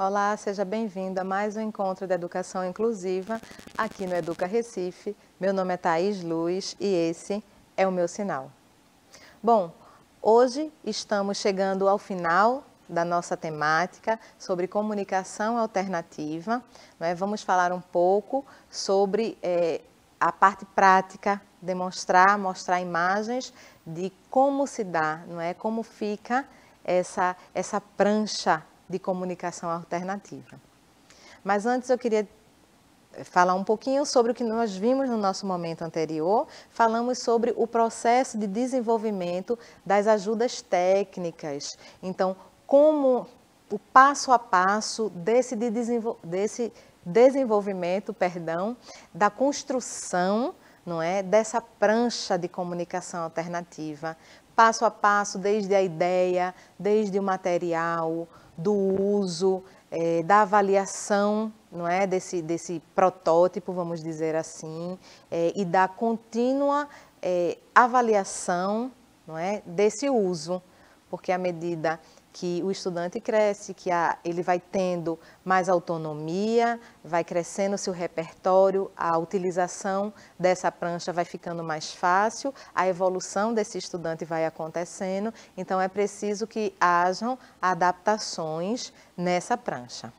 Olá, seja bem-vindo a mais um encontro da Educação Inclusiva aqui no Educa Recife. Meu nome é Thaís Luz e esse é o meu sinal. Bom, hoje estamos chegando ao final da nossa temática sobre comunicação alternativa. Vamos falar um pouco sobre a parte prática, mostrar imagens de como se dá, como fica essa prancha de comunicação alternativa. Mas antes eu queria falar um pouquinho sobre o que nós vimos no nosso momento anterior. Falamos sobre o processo de desenvolvimento das ajudas técnicas. Então, como o passo a passo desse desenvolvimento, da construção, dessa prancha de comunicação alternativa. Passo a passo, desde a ideia, desde o material, do uso, da avaliação, desse protótipo, vamos dizer assim, e da contínua avaliação, desse uso, porque à medida que o estudante cresce, ele vai tendo mais autonomia, vai crescendo o seu repertório, a utilização dessa prancha vai ficando mais fácil, a evolução desse estudante vai acontecendo, então é preciso que hajam adaptações nessa prancha.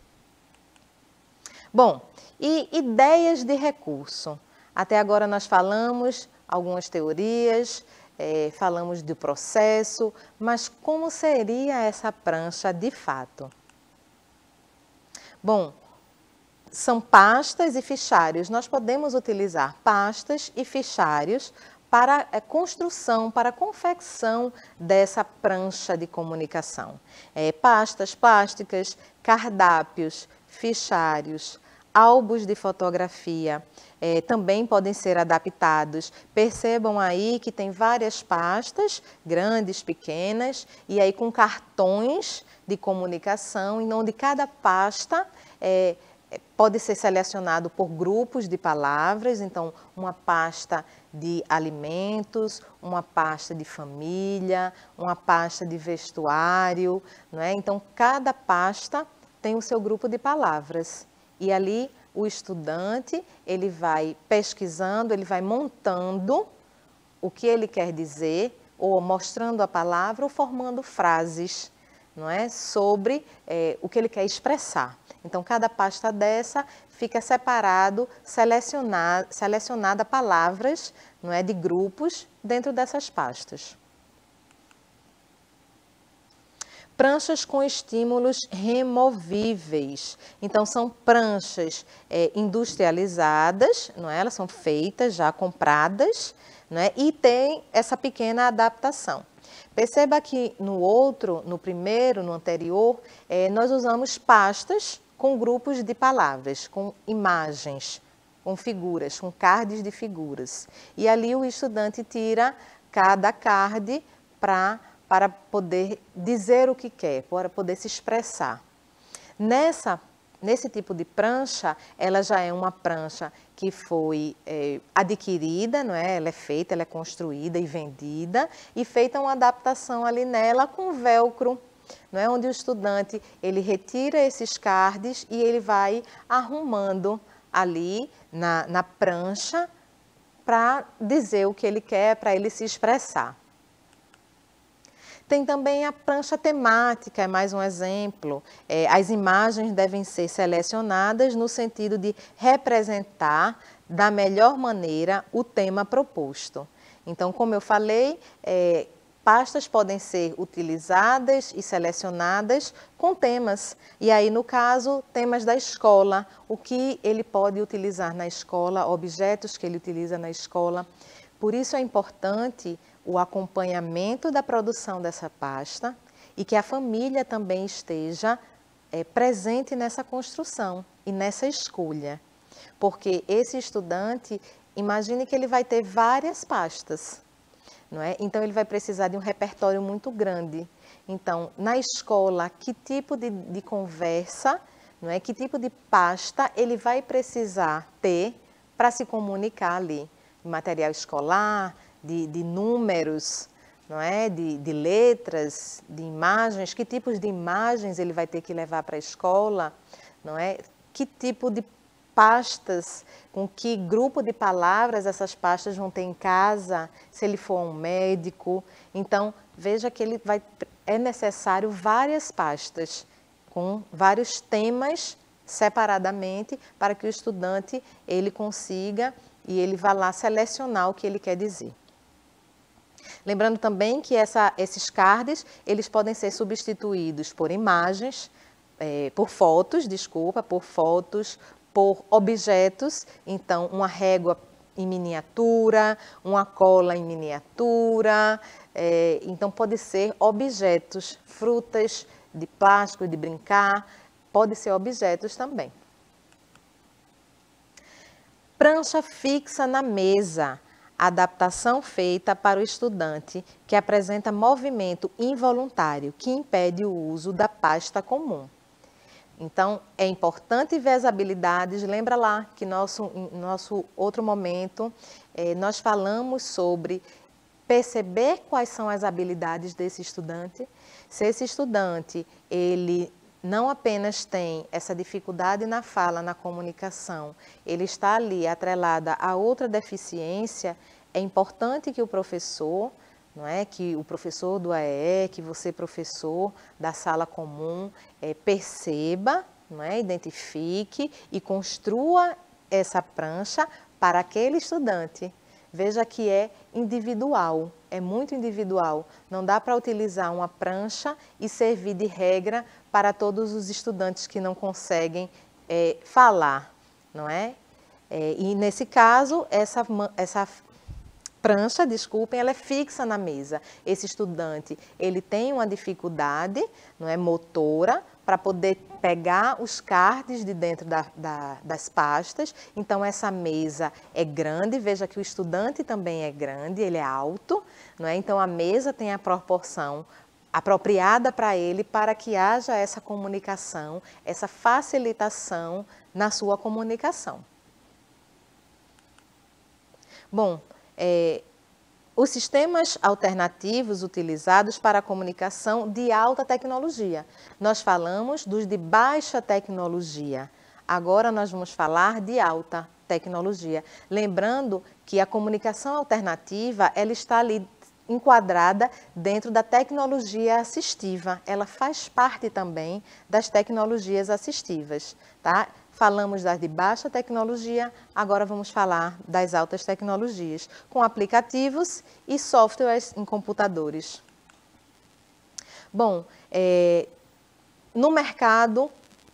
Bom, e ideias de recurso? Até agora nós falamos algumas teorias, falamos do processo, mas como seria essa prancha de fato? Bom, são pastas e fichários. Nós podemos utilizar pastas e fichários para a construção, para a confecção dessa prancha de comunicação. Pastas plásticas, cardápios, fichários, álbuns de fotografia, também podem ser adaptados. Percebam aí que tem várias pastas, grandes, pequenas, e aí com cartões de comunicação, em onde cada pasta pode ser selecionado por grupos de palavras, então uma pasta de alimentos, uma pasta de família, uma pasta de vestuário, Então cada pasta tem o seu grupo de palavras e ali o estudante, ele vai pesquisando, ele vai montando o que ele quer dizer, ou mostrando a palavra, ou formando frases, sobre o que ele quer expressar. Então, cada pasta dessa fica separado, selecionada palavras, de grupos dentro dessas pastas. Pranchas com estímulos removíveis. Então, são pranchas industrializadas, elas são feitas, já compradas, e tem essa pequena adaptação. Perceba que no primeiro, no anterior, nós usamos pastas com grupos de palavras, com imagens, com figuras, com cards de figuras. E ali o estudante tira cada card para poder dizer o que quer, para poder se expressar. Nesse tipo de prancha, ela já é uma prancha que foi adquirida, ela é feita, ela é construída e vendida, e feita uma adaptação ali nela com velcro, onde o estudante ele retira esses cards e ele vai arrumando ali na prancha para dizer o que ele quer, para ele se expressar. Tem também a prancha temática, é mais um exemplo. As imagens devem ser selecionadas no sentido de representar da melhor maneira o tema proposto. Então, como eu falei, pastas podem ser utilizadas e selecionadas com temas. E aí, no caso, temas da escola, o que ele pode utilizar na escola, objetos que ele utiliza na escola. Por isso é importante o acompanhamento da produção dessa pasta e que a família também esteja presente nessa construção e nessa escolha. Porque esse estudante, imagine que ele vai ter várias pastas, Então ele vai precisar de um repertório muito grande. Então, na escola, que tipo de conversa, que tipo de pasta ele vai precisar ter para se comunicar ali? Material escolar, de números, não é? De letras, de imagens, que tipos de imagens ele vai ter que levar para a escola, não é? Que tipo de pastas, com que grupo de palavras essas pastas vão ter em casa, se ele for um médico. Então, veja que é necessário várias pastas, com vários temas separadamente, para que o estudante ele consiga e ele vá lá selecionar o que ele quer dizer. Lembrando também que esses cards, eles podem ser substituídos por imagens, por fotos, por objetos. Então, uma régua em miniatura, uma cola em miniatura. Então, pode ser objetos, frutas de plástico, de brincar, pode ser objetos também. Prancha fixa na mesa. Adaptação feita para o estudante que apresenta movimento involuntário que impede o uso da pasta comum. Então, é importante ver as habilidades. Lembra lá que nosso outro momento nós falamos sobre perceber quais são as habilidades desse estudante. Se esse estudante, ele não apenas tem essa dificuldade na fala, na comunicação, ele está ali atrelada a outra deficiência, é importante que o professor, não é, que o professor do AEE, que você, professor da sala comum, perceba, não é, identifique e construa essa prancha para aquele estudante. Veja que é individual, é muito individual. Não dá para utilizar uma prancha e servir de regra para todos os estudantes que não conseguem falar, não é? E nesse caso, essa prancha, desculpem, ela é fixa na mesa. Esse estudante, ele tem uma dificuldade, não é, motora, para poder pegar os cards de dentro das pastas. Então, essa mesa é grande, veja que o estudante também é grande, ele é alto, não é? Então, a mesa tem a proporção apropriada para ele, para que haja essa comunicação, essa facilitação na sua comunicação. Bom, os sistemas alternativos utilizados para a comunicação de alta tecnologia. Nós falamos dos de baixa tecnologia. Agora nós vamos falar de alta tecnologia. Lembrando que a comunicação alternativa, ela está ali enquadrada dentro da tecnologia assistiva. Ela faz parte também das tecnologias assistivas, tá? Falamos das de baixa tecnologia, agora vamos falar das altas tecnologias, com aplicativos e softwares em computadores. Bom, no mercado,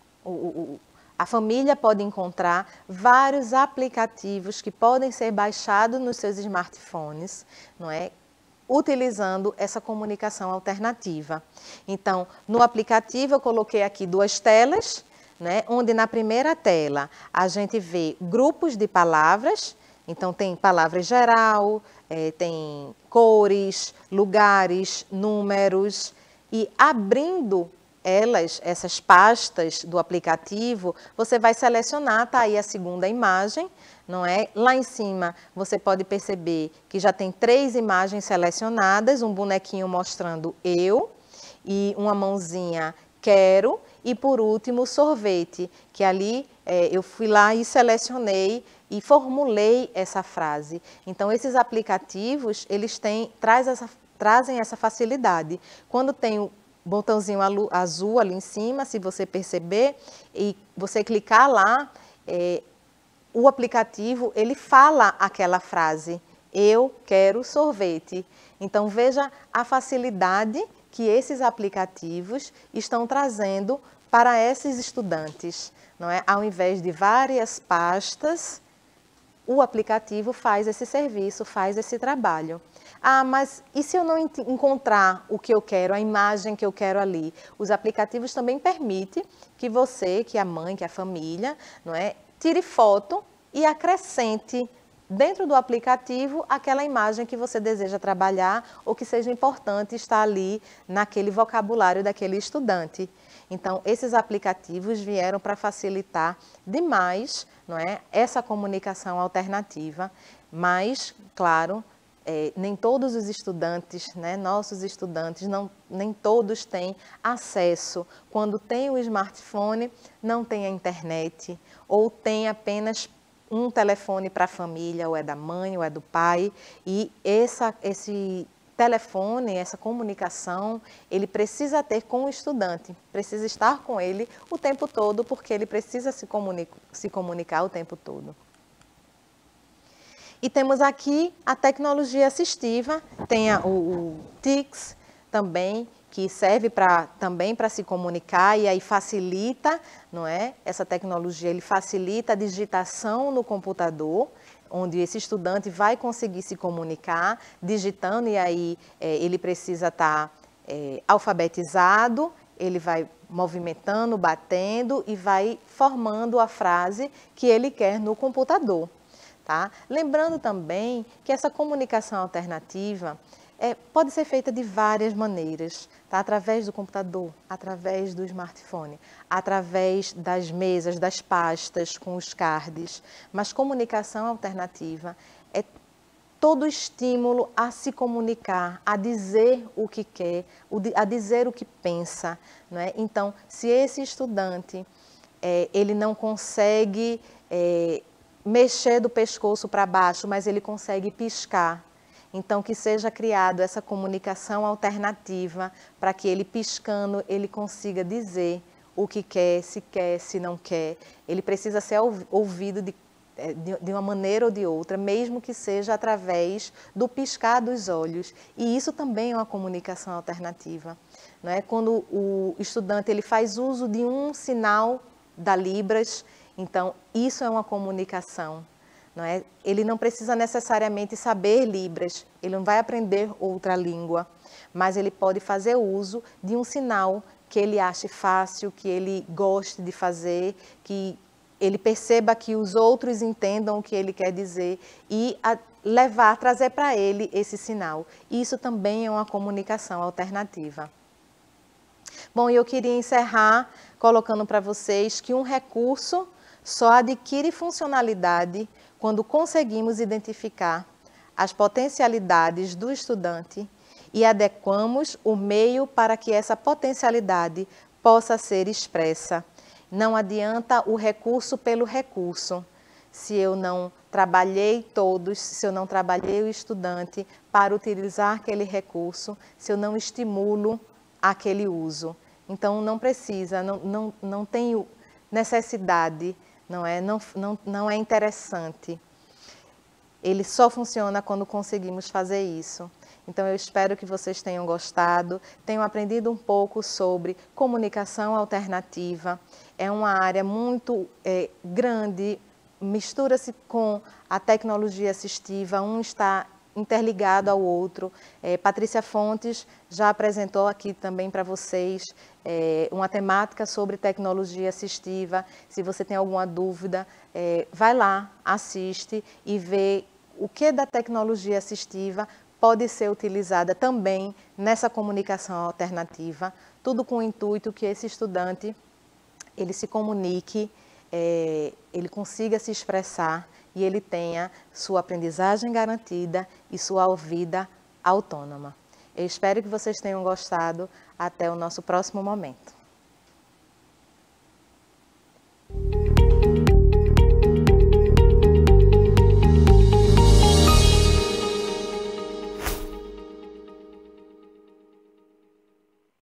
a família pode encontrar vários aplicativos que podem ser baixados nos seus smartphones, não é? Utilizando essa comunicação alternativa. Então, no aplicativo eu coloquei aqui 2 telas, né, onde na primeira tela a gente vê grupos de palavras, então tem palavra geral, tem cores, lugares, números, e abrindo essas pastas do aplicativo, você vai selecionar, tá aí a segunda imagem, não é? Lá em cima você pode perceber que já tem 3 imagens selecionadas, um bonequinho mostrando eu e uma mãozinha quero, e por último sorvete, que ali eu fui lá e selecionei e formulei essa frase. Então esses aplicativos, eles trazem essa facilidade. Quando tem o botãozinho azul ali em cima, se você perceber, e você clicar lá, o aplicativo, ele fala aquela frase, eu quero sorvete. Então veja a facilidade que esses aplicativos estão trazendo para esses estudantes, não é? Ao invés de várias pastas, o aplicativo faz esse serviço, faz esse trabalho. Ah, mas e se eu não encontrar o que eu quero, a imagem que eu quero ali? Os aplicativos também permitem que você, que a mãe, que a família, não é, tire foto e acrescente dentro do aplicativo aquela imagem que você deseja trabalhar ou que seja importante estar ali naquele vocabulário daquele estudante. Então, esses aplicativos vieram para facilitar demais, não é, essa comunicação alternativa, mas, claro, nem todos os estudantes, né, nossos estudantes, nem todos têm acesso. Quando tem o smartphone, não tem a internet, ou tem apenas um telefone para a família, ou é da mãe, ou é do pai, e esse telefone, essa comunicação, ele precisa ter com o estudante, precisa estar com ele o tempo todo, porque ele precisa se comunicar o tempo todo. E temos aqui a tecnologia assistiva, tem o TICS também, que serve também para se comunicar e aí facilita, não é? Essa tecnologia ele facilita a digitação no computador, onde esse estudante vai conseguir se comunicar digitando e aí ele precisa estar alfabetizado, ele vai movimentando, batendo e vai formando a frase que ele quer no computador. Tá? Lembrando também que essa comunicação alternativa pode ser feita de várias maneiras, tá? Através do computador, através do smartphone, através das mesas, das pastas com os cards, mas comunicação alternativa é todo estímulo a se comunicar, a dizer o que quer, a dizer o que pensa, não é? Então, se esse estudante ele não consegue mexer do pescoço para baixo, mas ele consegue piscar. Então, que seja criada essa comunicação alternativa para que ele piscando, ele consiga dizer o que quer, se não quer. Ele precisa ser ouvido de uma maneira ou de outra, mesmo que seja através do piscar dos olhos. E isso também é uma comunicação alternativa. Não é? Quando o estudante ele faz uso de um sinal da Libras, então, isso é uma comunicação, não é? Ele não precisa necessariamente saber Libras, ele não vai aprender outra língua, mas ele pode fazer uso de um sinal que ele ache fácil, que ele goste de fazer, que ele perceba que os outros entendam o que ele quer dizer e trazer para ele esse sinal. Isso também é uma comunicação alternativa. Bom, eu queria encerrar colocando para vocês que um recurso só adquire funcionalidade quando conseguimos identificar as potencialidades do estudante e adequamos o meio para que essa potencialidade possa ser expressa. Não adianta o recurso pelo recurso. Se eu não trabalhei se eu não trabalhei o estudante para utilizar aquele recurso, se eu não estimulo aquele uso. Então, não precisa, não tenho necessidade, não é interessante. Ele só funciona quando conseguimos fazer isso. Então, eu espero que vocês tenham gostado, tenham aprendido um pouco sobre comunicação alternativa. É uma área muito grande, mistura-se com a tecnologia assistiva, um está interligado ao outro. Patrícia Fontes já apresentou aqui também para vocês uma temática sobre tecnologia assistiva. Se você tem alguma dúvida, vai lá, assiste e vê o que da tecnologia assistiva pode ser utilizada também nessa comunicação alternativa, tudo com o intuito que esse estudante ele se comunique, ele consiga se expressar e ele tenha sua aprendizagem garantida e sua vida autônoma. Eu espero que vocês tenham gostado. Até o nosso próximo momento.